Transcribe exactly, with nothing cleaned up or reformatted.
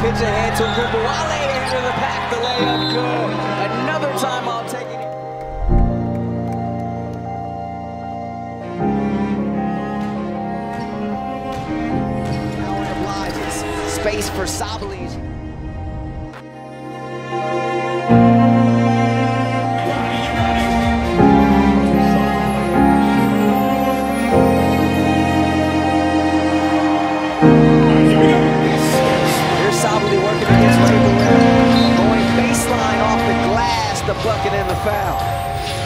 Pitch ahead to Kupawale into the pack, the layup good. Another time I'll take it. Now obliges. Space for Sabalis. Working against Ray Barrera, going baseline off the glass, the bucket and the foul.